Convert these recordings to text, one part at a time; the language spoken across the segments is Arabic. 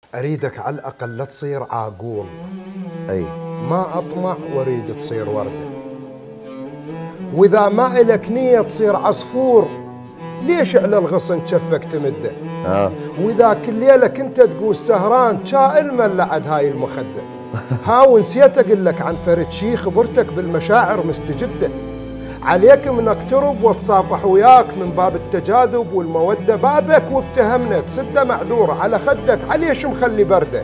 أريدك على الأقل لا تصير عاقول. أي ما أطمع وأريد تصير وردة. وإذا ما إلك نية تصير عصفور ليش على الغصن شفك تمده؟ وإذا كل ليلة كنت تقول سهران شائل ملعد هاي المخدة. ونسيت أقول لك عن فرد شي خبرتك بالمشاعر مستجدة. عليك من اقترب واتصافح وياك من باب التجاذب والمودة، بابك وافتهمنا تسده معذور على خدك عليش مخلي برده.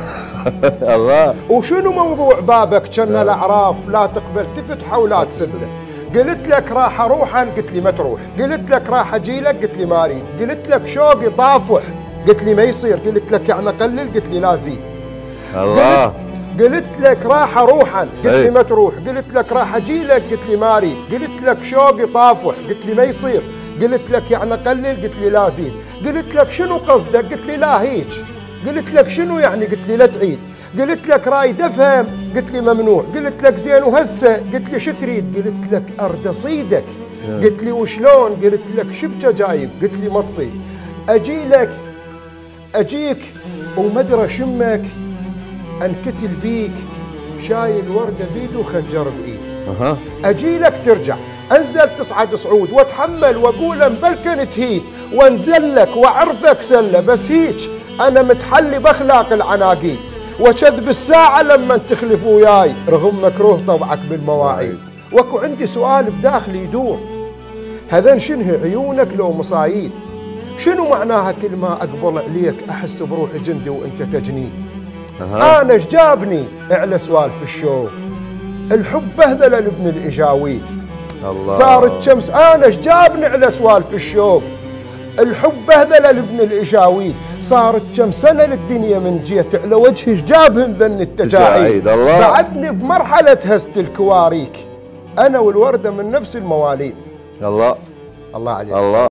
الله. وشنو موضوع بابك كان الأعراف لا تقبل تفتحه ولا تسده؟ قلت لك راح اروح قلت لي ما تروح، قلت لك راح اجي لك قلت لي ما اريد، قلت لك شوقي طافح قلت لي ما يصير، قلت لك يعني قلل قلت لي لا زيد. الله. قلت لك راح اروح قلت لي ما تروح، قلت لك راح اجي لك قلت لي ما اريد، قلت لك شوقي طافح قلت لي ما يصير، قلت لك يعني قلل قلت لي لا زيد، قلت لك شنو قصدك قلت لي لا هيك، قلت لك شنو يعني قلت لي لا تعيد، قلت لك رايد افهم قلت لي ممنوع، قلت لك زين وهسه قلت لي شو تريد، قلت لك ارد اصيدك، قلت لي وشلون، قلت لك شبكه جايب، قلت لي ما تصيد، اجي لك اجيك وما ادري شمك انكتل بيك شايل ورده بيد وخنجر بايد. اجي لك ترجع انزل تصعد صعود واتحمل واقول مبلكن تهيد وانزل لك واعرفك سله، بس هيك انا متحلي باخلاق العناقيد وكذب الساعه لما تخلف وياي رغم مكروه طبعك بالمواعيد. واكو عندي سؤال بداخلي يدور، هذا شنو عيونك لو مصايد؟ شنو معناها كل ما اقبل عليك احس بروحي جندي وانت تجنيد؟ انا ايش جابني على سوالف الشوق؟ الحب بهذل لابن الاجاويد. الله. صارت شمس انا ايش جابني على سوالف الشوق؟ الحب بهذل لابن الاجاويد. صارت كم سنه للدنيا من جيت على وجهي ايش جابهن ذن التجاعيد؟ بعدني بمرحله هست الكواريك انا والورده من نفس المواليد. الله. الله عليك. الله.